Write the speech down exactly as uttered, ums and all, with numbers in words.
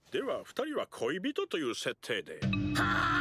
では二人は恋人という設定で。 は